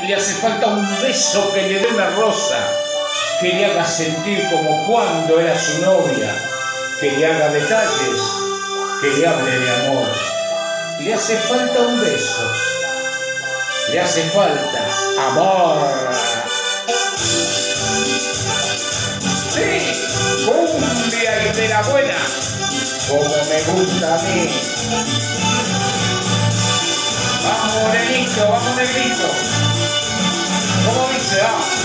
Le hace falta un beso que le dé una rosa, que le haga sentir como cuando era su novia, que le haga detalles, que le hable de amor. Le hace falta un beso, le hace falta amor. Sí, cumbia y de la buena, como me gusta a mí. Vamos, morenito, vamos, negrito. ¿Cómo dice?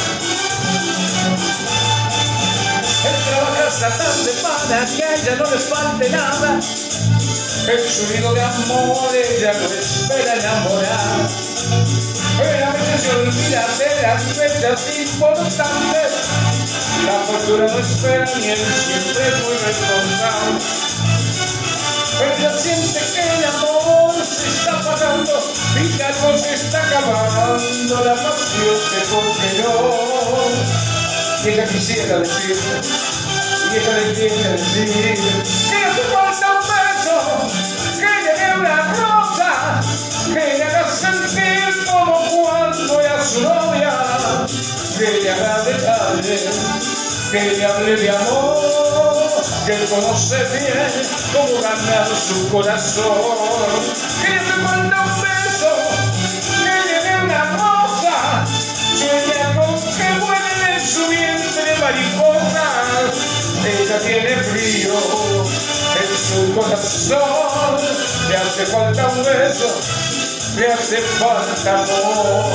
Él trabaja hasta tarde para que a ella no le falte nada. En su nido de amor ella lo espera enamorar. Pero a veces se olvida de las fechas importantes. La fortuna no espera ni él siempre es muy responsable. Ella siente que el amor se está apagando y que algo se está acabando, la pasión se congeló. Y ella quisiera decir, y ella le quiere decir, que le hace falta un beso, que le dé una rosa, que le haga sentir como cuando era su novia, que le haga detalles, que le hable de amor, que él conoce bien cómo ganar su corazón. Que le hace falta un beso, que le dé una rosa, sueña con que vuelen en su vientre mariposas. Ella tiene frío en su corazón, le hace falta un beso, le hace falta amor.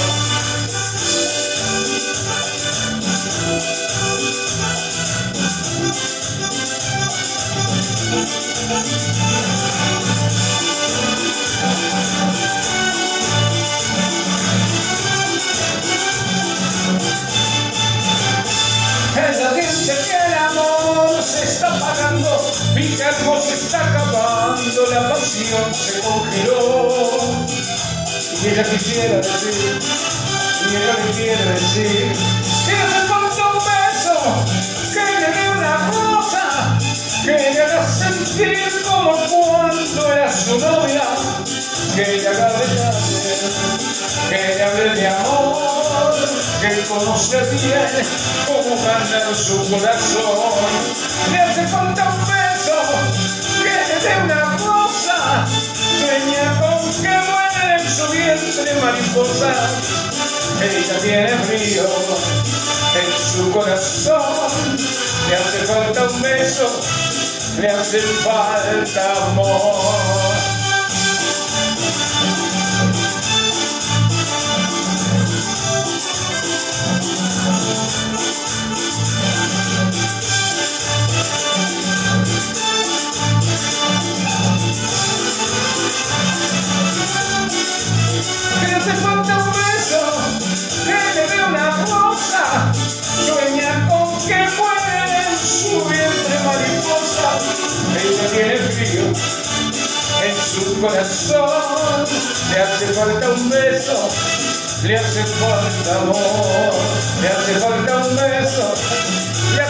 Ella dice que el amor se está apagando y que algo se está acabando, la pasión se congeló. Y ella quisiera decir, y ella le quiere decir, que le hace falta un beso, que le dé una rosa, que le haga sentir como cuando era su novia, que le haga detalles, que le hable de amor, que él conoce bien cómo ganar su corazón. Le hace falta un beso, que le dé una rosa, sueña con que muere en su vientre mariposa. Ella tiene frío en su corazón, le hace falta un beso, le hace falta amor. Que le hace falta un beso, que le dé una rosa, sueña con que muere en su vientre mariposa. Ella tiene frío en su corazón, le hace falta un beso, le hace falta amor, le hace falta un beso, le